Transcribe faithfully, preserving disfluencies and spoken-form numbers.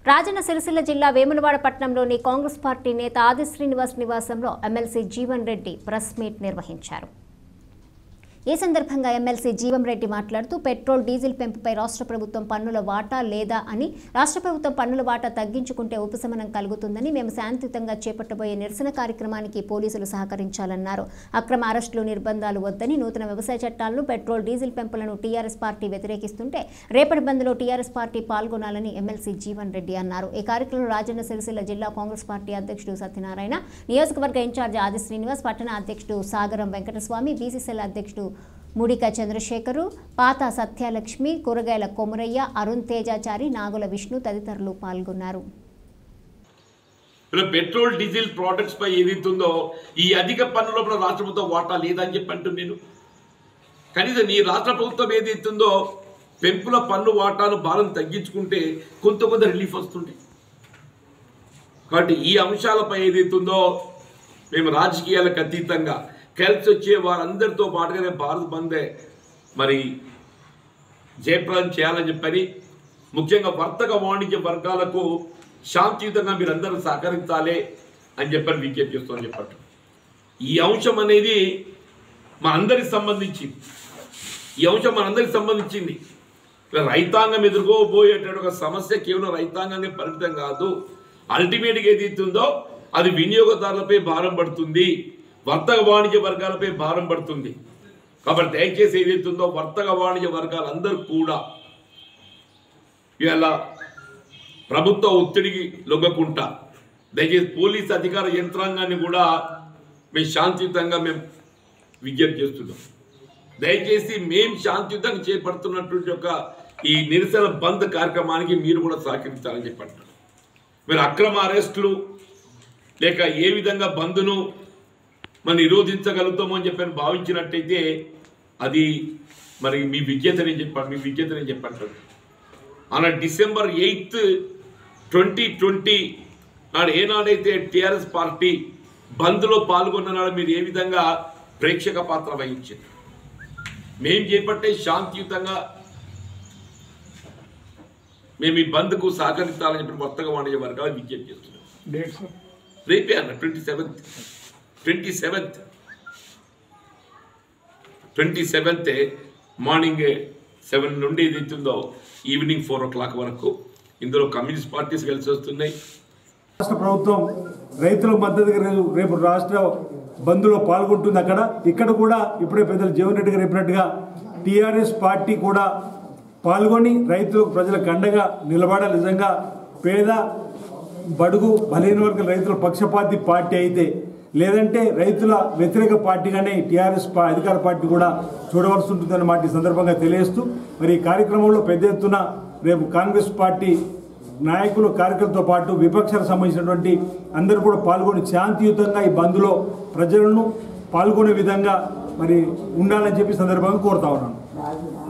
రాజన్న సిరిసిల్ల జిల్లా వేములవాడ పట్టణంలోని కాంగ్రెస్ పార్టీ నేత ఆది శ్రీనివాస్ నివాసంలో MLC Jeevan Reddy press meet నిర్వహించారు. ఈ సందర్భంగా ఎమ్మెల్సీ జీవన్ రెడ్డి మాట్లాడుతూ పెట్రోల్ డీజిల్ పెంపుపై రాష్ట్ర ప్రభుత్వం పన్నుల వాటా లేదా అని రాష్ట్ర ప్రభుత్వం పన్నుల వాటా తగ్గించుకుంటే ఉపశమనం కలుగుతుందని మేము శాంతియుతంగా చేపట్టబోయే నిరసన కార్యక్రమానికి పోలీసులు సహకరించాలన్నారు. అక్రమ అరెస్టులు నిర్బంధాలు వద్దని నూతన వ్యవసాయ చట్టాలను పెట్రోల్ డీజిల్ పెంపులను టీఆర్ఎస్ పార్టీ వ్యతిరేకిస్తుంటే రేపటి బంద్లో టీఆర్ఎస్ పార్టీ పాల్గొనాలని ఎమ్మెల్సీ జీవన్ రెడ్డి అన్నారు. ఈ కార్యక్రమంలో రాజన్న సిరిసిల్ల జిల్లా కాంగ్రెస్ పార్టీ అధ్యక్షుడు సత్యనారాయణ, నియోజకవర్గ ఇన్ఛార్జి ఆది శ్రీనివాస్, పట్టణ అధ్యక్షుడు సాగరం వెంకటస్వామి, బీసీసీఎల్ అధ్యక్షుడు ముడిక చంద్రశేఖరు, పాత సత్యలక్ష్మి, కూరగాయల కొమురయ్య, అరుణ్ తేజాచారి, నాగుల విష్ణు తదితరులు పాల్గొన్నారు. పెట్రోల్ డీజిల్ ప్రొడక్ట్స్ పై ఏదైతుందో ఈ అధిక పన్నులో రాష్ట్ర ప్రభుత్వం వాటా లేదని చెప్పి అంటూ నేను కనీసం నీ రాష్ట్ర ప్రభుత్వం ఏదైతుందో పెంపుల పన్ను వాటాను భారం తగ్గించుకుంటే కొంత కొంత రిలీఫ్ వస్తుంది. కాబట్టి ఈ అంశాలపై ఏదైతుందో మేము రాజకీయాలకు అతీతంగా కలిసి వచ్చే వారందరితో పాటుగానే భారత్ బందే మరి జయప్రదం చేయాలని చెప్పని, ముఖ్యంగా వర్తక వాణిజ్య వర్గాలకు శాంతియుతంగా మీరందరూ సహకరించాలి అని చెప్పని విజ్ఞప్తి చేస్తామని చెప్పట్టు. ఈ అంశం అనేది మా అందరికి సంబంధించింది. ఈ అంశం మనందరికి సంబంధించింది. రైతాంగం ఎదుర్కోబోయేటువంటి ఒక సమస్య కేవలం రైతాంగానికి పరిమితం కాదు. అల్టిమేట్గా ఏదైతుందో అది వినియోగదారులపై భారం పడుతుంది, వర్తక వాణిజ్య వర్గాలపై భారం పడుతుంది. కాబట్టి దయచేసి ఏదైతుందో వర్తక వాణిజ్య వర్గాలందరూ కూడా ఇవాళ ప్రభుత్వ ఒత్తిడికి లొంగకుండా దయచేసి పోలీసు అధికార యంత్రాంగాన్ని కూడా మేము శాంతియుతంగా మేము విజ్ఞప్తి చేస్తున్నాం. దయచేసి మేము శాంతియుతంగా చేపడుతున్నటువంటి ఒక ఈ నిరసన బంద్ కార్యక్రమానికి మీరు కూడా సహకరించాలని చెప్పండి. మీరు అక్రమ అరెస్టులు లేక ఏ విధంగా బంద్ను మనం నిరోధించగలుగుతామో అని చెప్పని భావించినట్టయితే అది మరి మీ విజ్ఞతని చెప్పండి మీ విజ్ఞతని చెప్పండి అలా డిసెంబర్ ఎయిత్ ట్వంటీ ట్వంటీ నాడు ఏనాడైతే టీఆర్ఎస్ పార్టీ బంద్లో పాల్గొన్న నాడు మీరు ఏ విధంగా ప్రేక్షక పాత్ర వహించింది. మేము చేపట్టే శాంతియుతంగా మేము ఈ బంద్కు సహకరించాలని చెప్పి వర్తక వాణిజ్య వర్గాలు విజ్ఞప్తి చేస్తున్నాం. రేపే అన్న twenty seventh twenty seventh twenty seventh morning seven నుండి ఏదైతుందో ఈవినింగ్ ఫోర్ ఓ క్లాక్ వరకు ఇందులో కమ్యూనిస్ట్ పార్టీస్ కలిసి వస్తున్నాయి. రాష్ట్ర ప్రభుత్వం రైతుల మద్దతుగా రేపు రాష్ట్ర బంద్లో పాల్గొంటుంది. అక్కడ ఇక్కడ కూడా ఇప్పుడే పెద్దలు జీవన్ రెడ్డి గారు చెప్పినట్టుగా టీఆర్ఎస్ పార్టీ కూడా పాల్గొని రైతులకు ప్రజలకు అండగా నిలబడాలి. నిజంగా పేద బడుగు బలహీన వర్గ రైతుల పక్షపాతి పార్టీ అయితే, లేదంటే రైతుల వ్యతిరేక పార్టీగానే టీఆర్ఎస్ అధికార పార్టీ కూడా చూడవలసి ఉంటుందని మాట ఈ సందర్భంగా తెలియజేస్తూ, మరి ఈ కార్యక్రమంలో పెద్ద ఎత్తున రేపు కాంగ్రెస్ పార్టీ నాయకులు కార్యకర్తలతో పాటు విపక్షాలకు సంబంధించినటువంటి అందరూ కూడా పాల్గొని శాంతియుతంగా ఈ బంద్లో ప్రజలను పాల్గొనే విధంగా మరి ఉండాలని చెప్పి సందర్భంగా కోరుతా ఉన్నాను.